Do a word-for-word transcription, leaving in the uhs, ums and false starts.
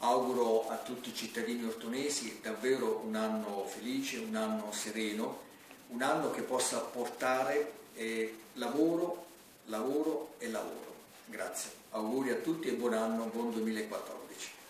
auguro a tutti i cittadini ortonesi davvero un anno felice, un anno sereno, un anno che possa portare eh, lavoro, lavoro e lavoro. Grazie, auguri a tutti e buon anno, buon duemilaquattordici.